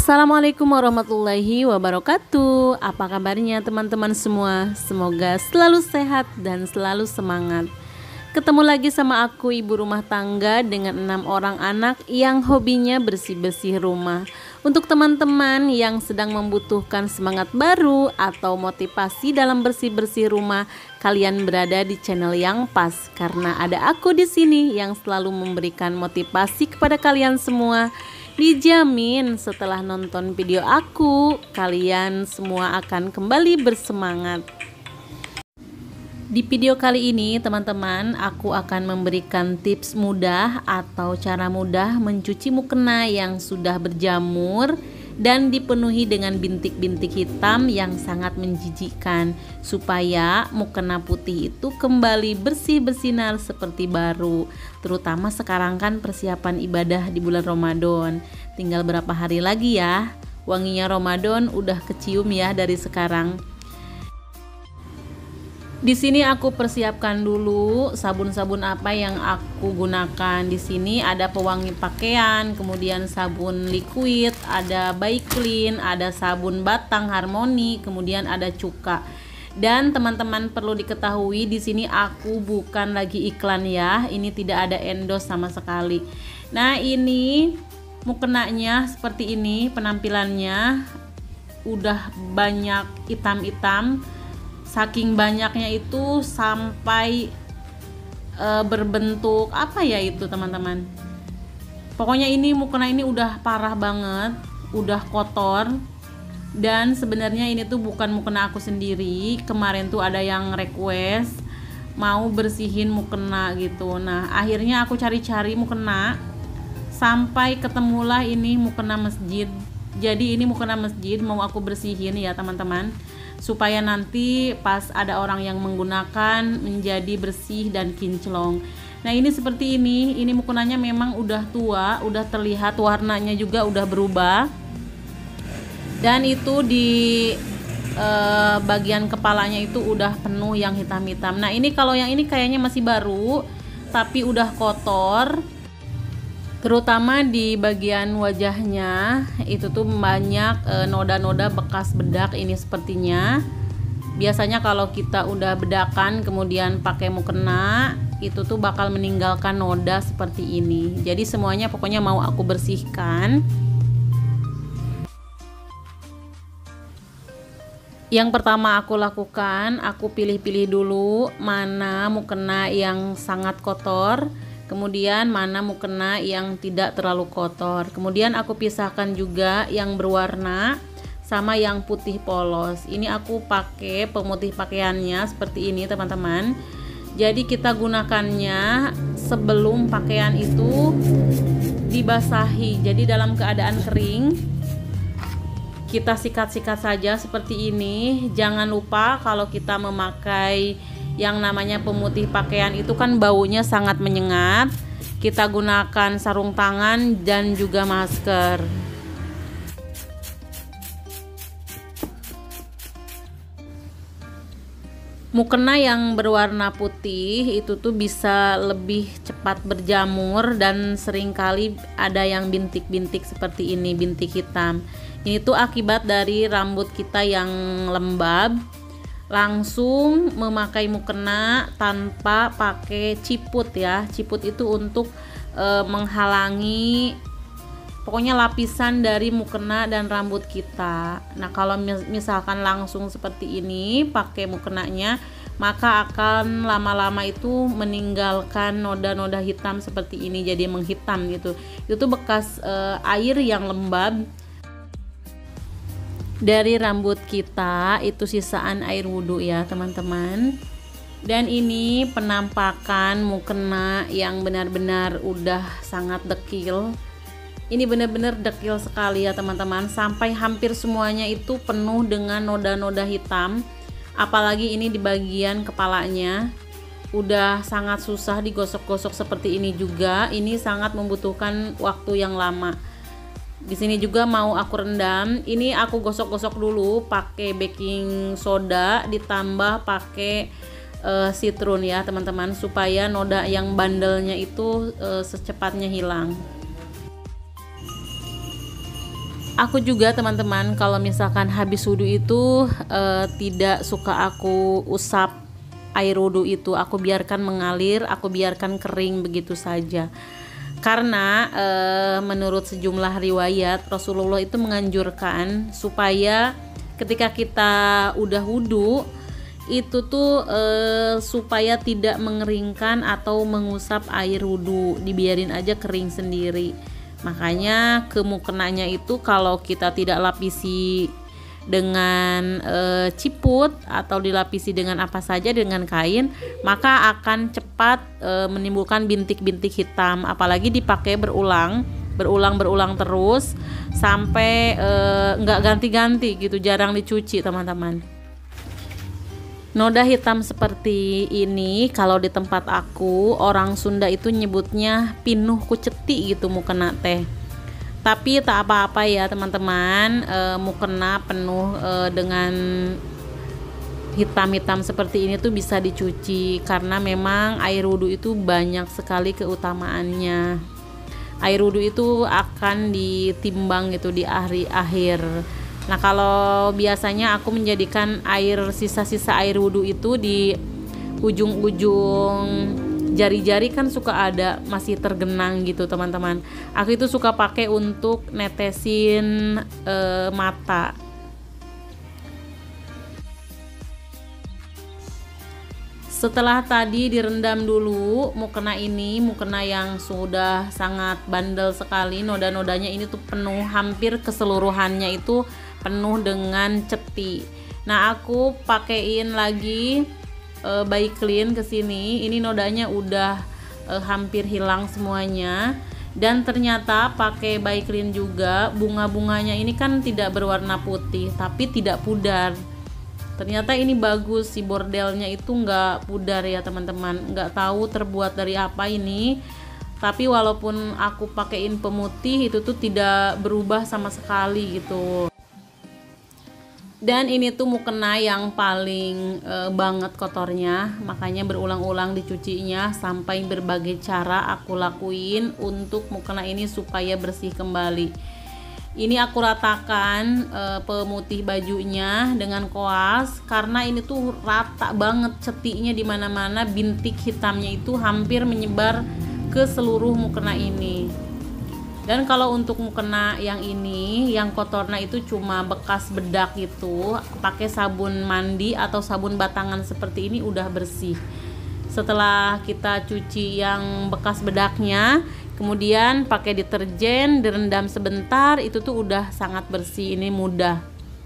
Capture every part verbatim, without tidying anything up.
Assalamualaikum warahmatullahi wabarakatuh. Apa kabarnya teman-teman semua? Semoga selalu sehat dan selalu semangat. Ketemu lagi sama aku, ibu rumah tangga dengan enam orang anak yang hobinya bersih-bersih rumah. Untuk teman-teman yang sedang membutuhkan semangat baru atau motivasi dalam bersih-bersih rumah, kalian berada di channel yang pas karena ada aku di sini yang selalu memberikan motivasi kepada kalian semua. Dijamin setelah nonton video aku, kalian semua akan kembali bersemangat. Di video kali ini teman-teman, aku akan memberikan tips mudah atau cara mudah mencuci mukena yang sudah berjamur dan dipenuhi dengan bintik-bintik hitam yang sangat menjijikkan, supaya mukena putih itu kembali bersih bersinar seperti baru. Terutama sekarang kan persiapan ibadah di bulan Ramadan. Tinggal berapa hari lagi ya, wanginya Ramadan udah kecium ya dari sekarang. Di sini aku persiapkan dulu sabun-sabun apa yang aku gunakan. Di sini ada pewangi pakaian, kemudian sabun liquid, ada Bae Clean, ada sabun batang Harmony, kemudian ada cuka. Dan teman-teman perlu diketahui di sini aku bukan lagi iklan ya. Ini tidak ada endorse sama sekali. Nah, ini mukenanya seperti ini penampilannya, udah banyak hitam-hitam. Saking banyaknya itu sampai e, berbentuk apa ya itu teman-teman. Pokoknya ini mukena ini udah parah banget, udah kotor. Dan sebenarnya ini tuh bukan mukena aku sendiri. Kemarin tuh ada yang request mau bersihin mukena gitu. Nah, akhirnya aku cari-cari mukena sampai ketemulah ini mukena masjid. Jadi ini mukena masjid mau aku bersihin ya teman-teman, supaya nanti pas ada orang yang menggunakan menjadi bersih dan kinclong. Nah, ini seperti ini. Ini mukenanya memang udah tua, udah terlihat warnanya juga udah berubah. Dan itu di eh, bagian kepalanya itu udah penuh yang hitam-hitam. Nah, ini kalau yang ini kayaknya masih baru tapi udah kotor. Terutama di bagian wajahnya itu tuh banyak e, noda-noda bekas bedak ini sepertinya. Biasanya kalau kita udah bedakan kemudian pakai mukena, itu tuh bakal meninggalkan noda seperti ini. Jadi semuanya pokoknya mau aku bersihkan. Yang pertama aku lakukan, aku pilih-pilih dulu mana mukena yang sangat kotor, kemudian mana mukena yang tidak terlalu kotor. Kemudian aku pisahkan juga yang berwarna sama yang putih polos. Ini aku pakai pemutih pakaiannya seperti ini teman-teman. Jadi kita gunakannya sebelum pakaian itu dibasahi. Jadi dalam keadaan kering kita sikat-sikat saja seperti ini. Jangan lupa kalau kita memakai yang namanya pemutih pakaian itu kan baunya sangat menyengat. Kita gunakan sarung tangan dan juga masker. Mukena yang berwarna putih itu tuh bisa lebih cepat berjamur dan seringkali ada yang bintik-bintik seperti ini, bintik hitam. Ini tuh akibat dari rambut kita yang lembab. Langsung memakai mukena tanpa pakai ciput ya. Ciput itu untuk e, menghalangi pokoknya lapisan dari mukena dan rambut kita. Nah, kalau misalkan langsung seperti ini pakai mukenanya, maka akan lama-lama itu meninggalkan noda-noda hitam seperti ini, jadi menghitam gitu. Itu bekas e, air yang lembab dari rambut kita, itu sisaan air wudhu ya teman-teman. Dan ini penampakan mukena yang benar-benar udah sangat dekil. Ini benar-benar dekil sekali ya teman-teman, sampai hampir semuanya itu penuh dengan noda-noda hitam. Apalagi ini di bagian kepalanya udah sangat susah digosok-gosok seperti ini juga. Ini sangat membutuhkan waktu yang lama. Di sini juga mau aku rendam. Ini aku gosok-gosok dulu pakai baking soda ditambah pakai uh, citron ya teman-teman, supaya noda yang bandelnya itu uh, secepatnya hilang. Aku juga teman-teman kalau misalkan habis wudhu itu eh, tidak suka aku usap air wudhu itu, aku biarkan mengalir, aku biarkan kering begitu saja. Karena eh, menurut sejumlah riwayat Rasulullah itu menganjurkan supaya ketika kita udah wudhu itu tuh eh, supaya tidak mengeringkan atau mengusap air wudhu, dibiarin aja kering sendiri. Makanya ke mukenanya itu kalau kita tidak lapisi dengan e, ciput atau dilapisi dengan apa saja, dengan kain, maka akan cepat e, menimbulkan bintik-bintik hitam. Apalagi dipakai berulang, berulang-berulang terus sampai e, nggak ganti-ganti gitu, jarang dicuci teman-teman. Noda hitam seperti ini kalau di tempat aku orang Sunda itu nyebutnya pinuh kuceti gitu mukena teh. Tapi tak apa-apa ya teman-teman, e, mukena penuh e, dengan hitam-hitam seperti ini tuh bisa dicuci karena memang air wudhu itu banyak sekali keutamaannya. Air wudhu itu akan ditimbang gitu di akhir-akhir. Nah kalau biasanya aku menjadikan air sisa-sisa air wudhu itu di ujung-ujung jari-jari kan suka ada masih tergenang gitu teman-teman. Aku itu suka pakai untuk netesin e, mata. Setelah tadi direndam dulu mukena ini, mukena yang sudah sangat bandel sekali, noda-nodanya ini tuh penuh, hampir keseluruhannya itu penuh dengan ceti. Nah aku pakein lagi e, Baiklin ke sini. Ini nodanya udah e, hampir hilang semuanya. Dan ternyata pakai Baiklin juga bunga-bunganya ini kan tidak berwarna putih tapi tidak pudar. Ternyata ini bagus, si bordelnya itu nggak pudar ya teman-teman. Nggak tahu terbuat dari apa ini. Tapi walaupun aku pakein pemutih itu tuh tidak berubah sama sekali gitu. Dan ini tuh mukena yang paling e, banget kotornya, makanya berulang-ulang dicucinya sampai berbagai cara aku lakuin untuk mukena ini supaya bersih kembali. Ini aku ratakan e, pemutih bajunya dengan koas karena ini tuh rata banget cetinya di mana-mana, bintik hitamnya itu hampir menyebar ke seluruh mukena ini. Dan kalau untuk mukena yang ini, yang kotornya itu cuma bekas bedak gitu, pakai sabun mandi atau sabun batangan seperti ini udah bersih. Setelah kita cuci yang bekas bedaknya, kemudian pakai deterjen, direndam sebentar, itu tuh udah sangat bersih, ini mudah.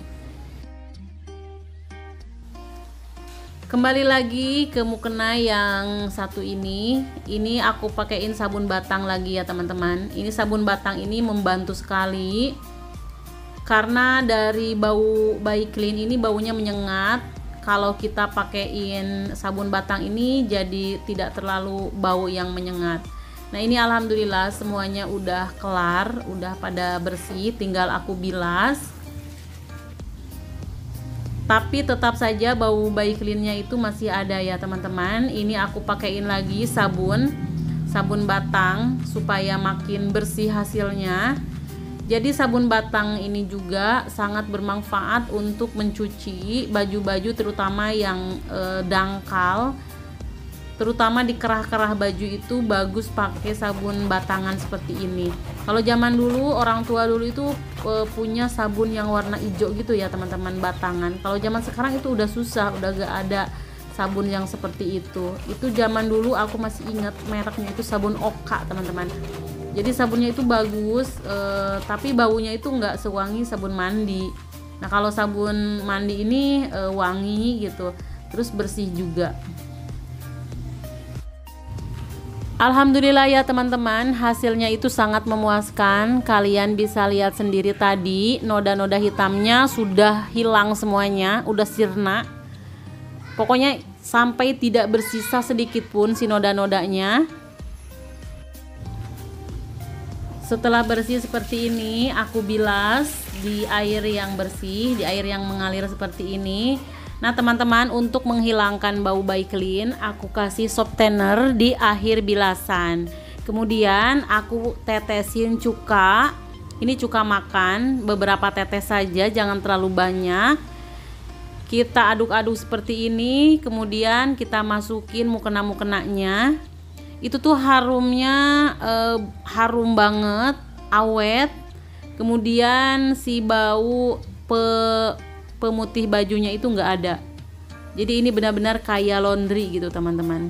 Kembali lagi ke mukena yang satu ini. Ini aku pakein sabun batang lagi ya teman-teman. Ini sabun batang ini membantu sekali karena dari bau Baiklin ini baunya menyengat. Kalau kita pakein sabun batang ini jadi tidak terlalu bau yang menyengat. Nah ini alhamdulillah semuanya udah kelar, udah pada bersih, tinggal aku bilas. Tapi tetap saja bau Baiklinnya itu masih ada ya teman-teman. Ini aku pakein lagi sabun sabun batang supaya makin bersih hasilnya. Jadi sabun batang ini juga sangat bermanfaat untuk mencuci baju-baju terutama yang e, dangkal. Terutama di kerah-kerah baju itu bagus pakai sabun batangan seperti ini. Kalau zaman dulu orang tua dulu itu e, punya sabun yang warna hijau gitu ya teman-teman, batangan. Kalau zaman sekarang itu udah susah, udah gak ada sabun yang seperti itu. Itu zaman dulu aku masih ingat mereknya itu sabun Oka teman-teman. Jadi sabunnya itu bagus, e, tapi baunya itu nggak sewangi sabun mandi. Nah kalau sabun mandi ini e, wangi gitu, terus bersih juga. Alhamdulillah ya teman-teman, hasilnya itu sangat memuaskan. Kalian bisa lihat sendiri tadi, noda-noda hitamnya sudah hilang semuanya, udah sirna. Pokoknya sampai tidak bersisa sedikit pun si noda-nodanya. Setelah bersih seperti ini, aku bilas di air yang bersih, di air yang mengalir seperti ini. Nah teman-teman, untuk menghilangkan bau Baiklin, aku kasih softener di akhir bilasan. Kemudian aku tetesin cuka Ini cuka makan, beberapa tetes saja, jangan terlalu banyak. Kita aduk-aduk seperti ini, kemudian kita masukin mukena-mukenanya. Itu tuh harumnya eh, harum banget, awet. Kemudian si bau pe, pemutih bajunya itu nggak ada. Jadi ini benar-benar kayak laundry gitu teman-teman.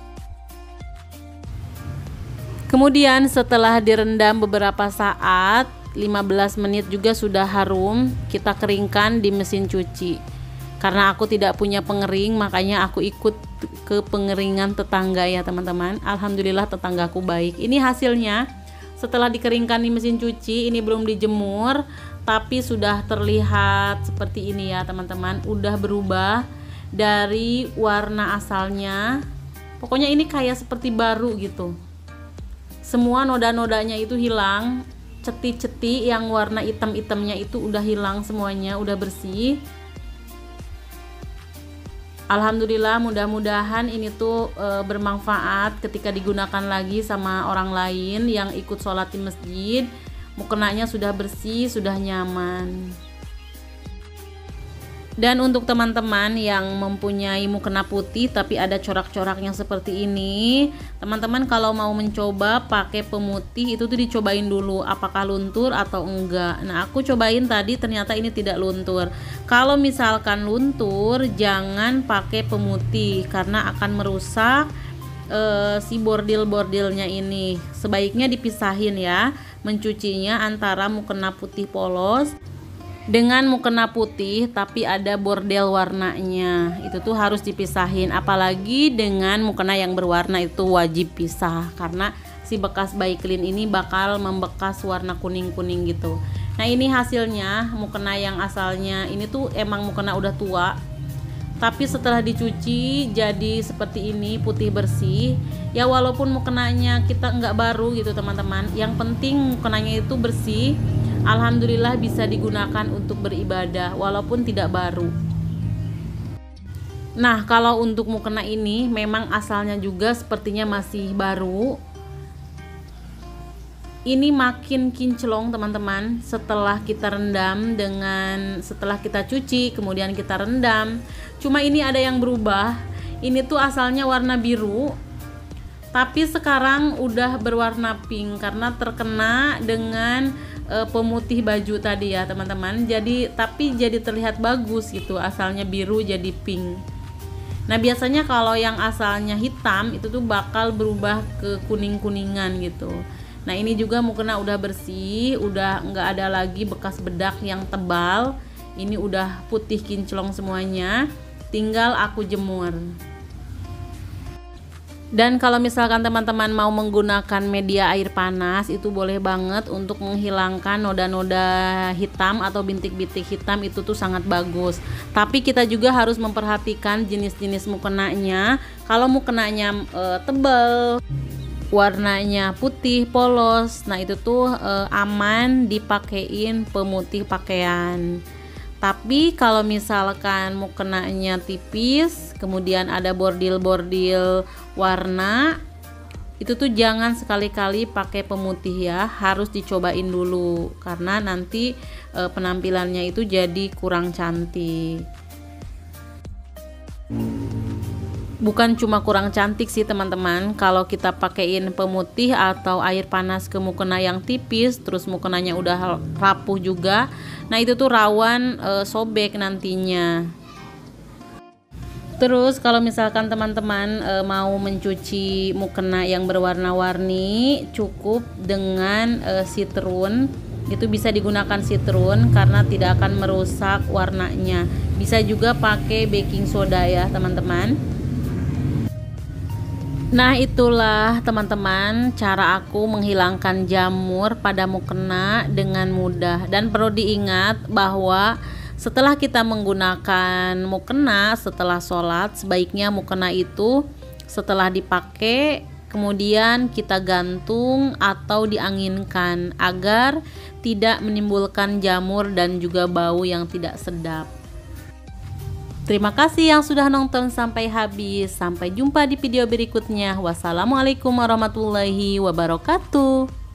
Kemudian setelah direndam beberapa saat, lima belas menit juga sudah harum, kita keringkan di mesin cuci. Karena aku tidak punya pengering, makanya aku ikut ke pengeringan tetangga ya teman-teman. Alhamdulillah tetanggaku baik. Ini hasilnya setelah dikeringkan di mesin cuci, ini belum dijemur, tapi sudah terlihat seperti ini ya teman-teman. Udah berubah dari warna asalnya. Pokoknya ini kayak seperti baru gitu. Semua noda-nodanya itu hilang, ceti-ceti yang warna hitam-hitamnya itu udah hilang semuanya, udah bersih. Alhamdulillah, mudah-mudahan ini tuh e, bermanfaat ketika digunakan lagi sama orang lain yang ikut sholat di masjid. Mukenanya sudah bersih, sudah nyaman. Dan untuk teman-teman yang mempunyai mukena putih tapi ada corak-coraknya seperti ini, teman-teman kalau mau mencoba pakai pemutih itu tuh dicobain dulu apakah luntur atau enggak. Nah, aku cobain tadi ternyata ini tidak luntur. Kalau misalkan luntur, jangan pakai pemutih karena akan merusak e, si bordil-bordilnya ini. Sebaiknya dipisahin ya, mencucinya antara mukena putih polos dengan mukena putih tapi ada bordel warnanya. Itu tuh harus dipisahin, apalagi dengan mukena yang berwarna itu wajib pisah karena si bekas Baiklin ini bakal membekas warna kuning-kuning gitu. Nah, ini hasilnya mukena yang asalnya ini tuh emang mukena udah tua, tapi setelah dicuci jadi seperti ini, putih bersih ya. Walaupun mukenanya kita nggak baru gitu teman-teman, yang penting mukenanya itu bersih. Alhamdulillah bisa digunakan untuk beribadah walaupun tidak baru. Nah, kalau untuk mukena ini memang asalnya juga sepertinya masih baru. Ini makin kinclong teman-teman setelah kita rendam dengan setelah kita cuci kemudian kita rendam. Cuma ini ada yang berubah. Ini tuh asalnya warna biru, tapi sekarang udah berwarna pink karena terkena dengan e, pemutih baju tadi ya teman-teman. Jadi tapi jadi terlihat bagus gitu, asalnya biru jadi pink. Nah, biasanya kalau yang asalnya hitam itu tuh bakal berubah ke kuning-kuningan gitu. Nah, ini juga mukena udah bersih, udah nggak ada lagi bekas bedak yang tebal. Ini udah putih kinclong semuanya, tinggal aku jemur. Dan kalau misalkan teman-teman mau menggunakan media air panas, itu boleh banget untuk menghilangkan noda-noda hitam atau bintik-bintik hitam, itu tuh sangat bagus. Tapi kita juga harus memperhatikan jenis-jenis mukenanya. Kalau mukenanya e, tebal, warnanya putih polos, nah itu tuh e, aman dipakein pemutih pakaian. Tapi kalau misalkan mukenanya tipis, kemudian ada bordil-bordil warna, itu tuh jangan sekali-kali pakai pemutih ya, harus dicobain dulu karena nanti e, penampilannya itu jadi kurang cantik. Bukan cuma kurang cantik sih teman-teman, kalau kita pakein pemutih atau air panas ke mukena yang tipis terus mukenanya udah rapuh juga, nah itu tuh rawan e, sobek nantinya. Terus kalau misalkan teman-teman e, mau mencuci mukena yang berwarna-warni, cukup dengan e, citron. Itu bisa digunakan citron karena tidak akan merusak warnanya. Bisa juga pakai baking soda ya teman-teman. Nah, itulah teman-teman cara aku menghilangkan jamur pada mukena dengan mudah. Dan perlu diingat bahwa setelah kita menggunakan mukena setelah sholat, sebaiknya mukena itu setelah dipakai kemudian kita gantung atau dianginkan agar tidak menimbulkan jamur dan juga bau yang tidak sedap. Terima kasih yang sudah nonton sampai habis. Sampai jumpa di video berikutnya. Wassalamualaikum warahmatullahi wabarakatuh.